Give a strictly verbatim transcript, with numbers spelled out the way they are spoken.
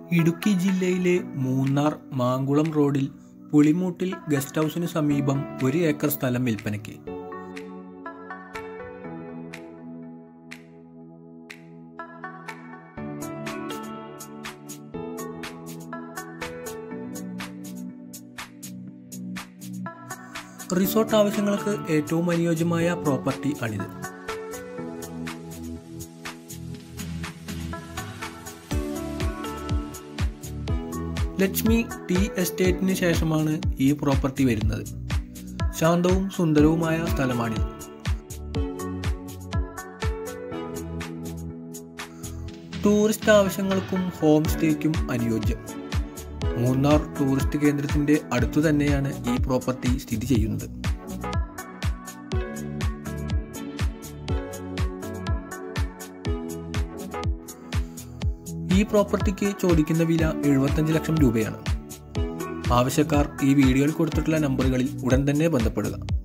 ഇടുക്കി ജില്ലയിലെ മൂന്നാർ മാങ്കുളം റോഡിൽ പുളിമൂട്ടിൽ ഗസ്റ്റ് ഹൗസിന് സമീപം ഒരു ഏക്കർ സ്ഥലം വിൽപ്പനയ്ക്ക്. റിസോർട്ട് ആവശ്യങ്ങൾക്ക് ഏറ്റവും അനുയോജ്യമായ പ്രോപ്പർട്ടി ആണിത്. ലക്ഷ്മി ടീ എസ്റ്റേറ്റിന് ശേഷമാണ് ഈ പ്രോപ്പർട്ടി വരുന്നത്. ശാന്തവും സുന്ദരവുമായ സ്ഥലമാണിത്. ടൂറിസ്റ്റ് ആവശ്യങ്ങൾക്കും ഹോം സ്റ്റേക്കും അനുയോജ്യം. മൂന്നാർ ടൂറിസ്റ്റ് കേന്ദ്രത്തിന്റെ അടുത്തു തന്നെയാണ് ഈ പ്രോപ്പർട്ടി സ്ഥിതി ചെയ്യുന്നത്. ഈ പ്രോപ്പർട്ടിക്ക് ചോദിക്കുന്ന വില എഴുപത്തഞ്ച് ലക്ഷം രൂപയാണ്. ആവശ്യക്കാർ ഈ വീഡിയോയിൽ കൊടുത്തിട്ടുള്ള നമ്പറുകളിൽ ഉടൻ തന്നെ ബന്ധപ്പെടുക.